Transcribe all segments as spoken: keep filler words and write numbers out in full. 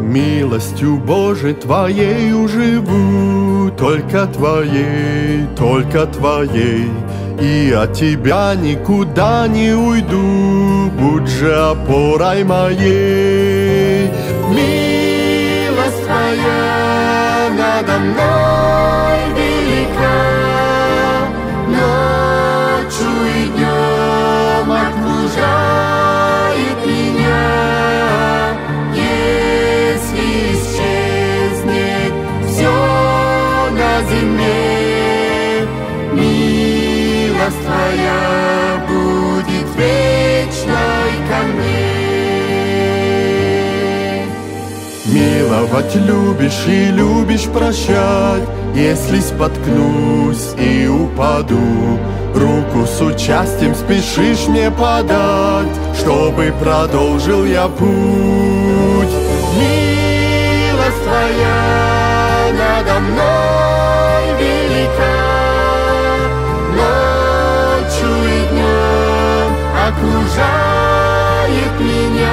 Милостью Божией Твоею живу, только Твоей, только Твоей, и от Тебя никуда не уйду, будь же опорой моей. Милость Твоя надо мной велика, ночью и днем окружает меня. Если исчезнет все на земле, милость Твоя будет вечной ко мне. Миловать любишь и любишь прощать, если споткнусь и упаду, руку с участием спешишь мне подать, чтобы продолжил я путь. Милость Твоя надо мной велика, ночью и днем окружает меня.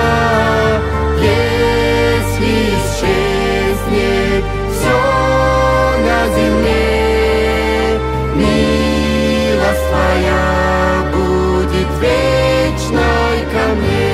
Если исчезнет все на земле, милость Твоя будет вечной ко мне.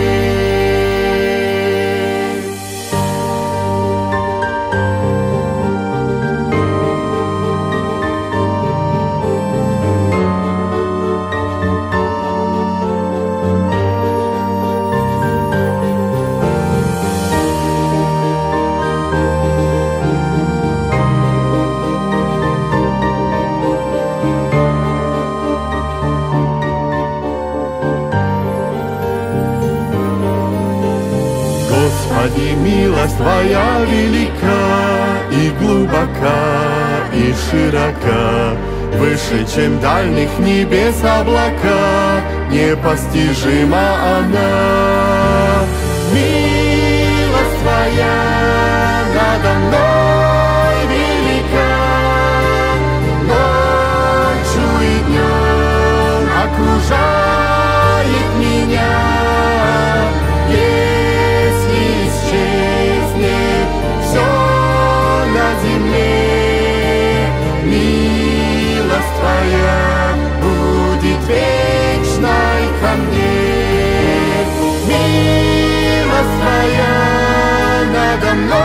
Господи, милость Твоя велика и глубока и широка, выше, чем дальних небес облака, непостижима она. Милость Твоя надо мной велика, ночью и днем окружает меня. Милость Твоя будет вечной ко мне. Милость Твоя надо мной